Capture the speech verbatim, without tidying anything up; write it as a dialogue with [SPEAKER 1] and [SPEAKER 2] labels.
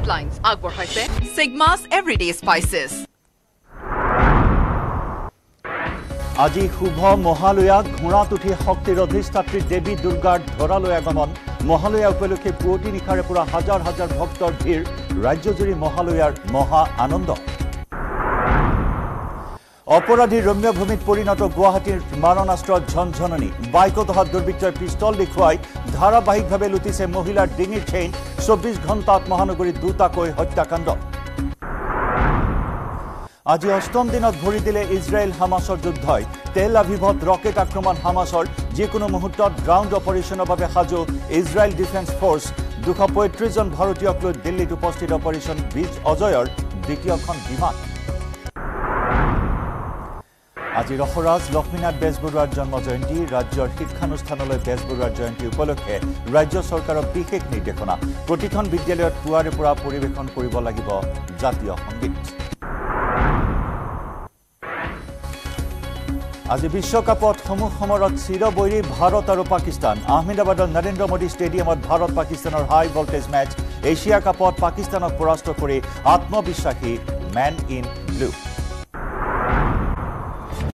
[SPEAKER 1] Lines আগবঢ়াইছে Sigma's Everyday Spices
[SPEAKER 2] আজি শুভ মহালয়া ঘোঁৰাত উঠি শক্তিৰ অধিষ্ঠাত্ৰী দেৱী দুৰ্গাৰ ধৰালৈ আগমন মহালয়া উপলক্ষে পুৱতি নিশাৰে পৰা হাজাৰ হাজাৰ ভক্তৰ ভিৰ ৰাজ্যজুৰি মহালয়াৰ মহা আনন্দ অপৰাধী ৰম্য ভূমিত পৰিণত গুৱাহাটীৰ মাৰণাস্ত্ৰৰ ঝনঝননি বাইকত অহা দুৰ্বৃত্তই পিষ্টল দেখুৱাই ধাৰাবাহিকভাৱে লুটিছে মহিলাৰ ডিঙিৰ চেইন চৌব্বিছ ঘণ্টাত মহানগৰীত দুটাকৈ হত্যাকাণ্ড আজি অষ্টম দিনত ভৰি দিলে ইজৰাইল হামাছৰ যুদ্ধই তেল আভিভত ৰকেট আক্ৰমণ হামাছৰ যিকোনো মুহূৰ্তত গ্ৰাউণ্ড অপাৰেশ্যনৰ বাবে সাজু ইজৰাইল ডিফেন্স ফ'ৰ্চ দুশ পঁয়ত্ৰিশ জন ভাৰতীয়ক লৈ দিল্লীত উপস্থিত অপাৰেশ্যন বীজ অজয়ৰ দ্বিতীয়খন বিমান আজি ৰসৰাজ লক্ষ্মীনাথ বেজবৰুৱাৰ জন্ম জয়ন্তী ৰাজ্যৰ শিক্ষানুষ্ঠানলৈ বেজবৰুৱাৰ জয়ন্তী উপলক্ষে ৰাজ্য চৰকাৰৰ বিশেষ নিৰ্দেশনা প্ৰতিখন বিদ্যালয়ত পুৱাৰে পৰা পৰিৱেশন কৰিব লাগিব জাতীয় সংগীত আজি বিশ্বকাপত সমূহ সমৰত চিৰবৈৰী ভাৰত আৰু পাকিস্তান আহমেদাবাদৰ নৰেন্দ্ৰ মোদী ষ্টেডিয়ামত ভাৰত পাকিস্তানৰ হাই ভল্টেজ মেচ এছিয়া কাপত পাকিস্তানক পৰাস্ত কৰি আত্মবিশ্বাসী মেন ইন ব্লু